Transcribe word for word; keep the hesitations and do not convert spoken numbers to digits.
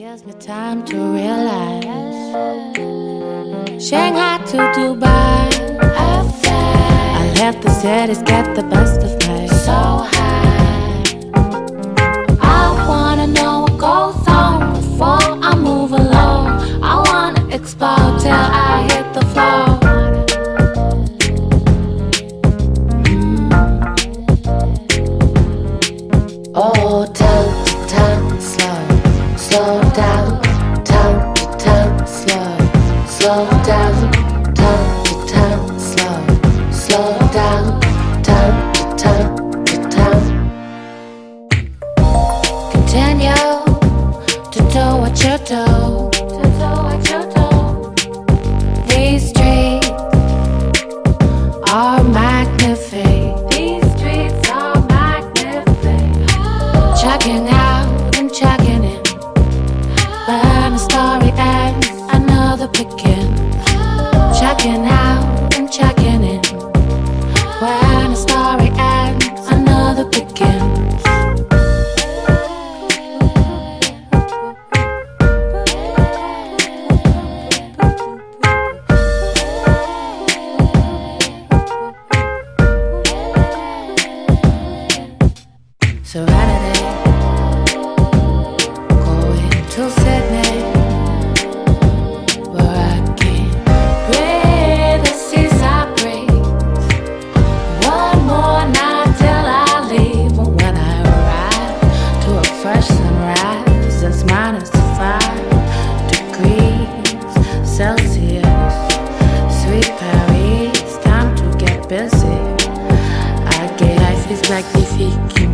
gives me time to realize Shanghai to Dubai, I let the cities get the best of me. So high, I wanna know what goes on before I move along. I wanna explore till I hit the floor. Oh, time to time, slow, slow down. Time to time, slow, slow down. Time to time, slow, slow down. Time to time, to time. Continue to do what you do, to do what you do. These streets are magnificent. Checking out and checking in. When the story ends, another begins. Checking out and checking in. When the story ends, another begins. Serenity, going to Sydney, where I can breathe the seas I breathe. One more night till I leave, and when I arrive to a fresh sunrise, it's minus five degrees Celsius. Sweet Paris, time to get busy. I get life is magnifique.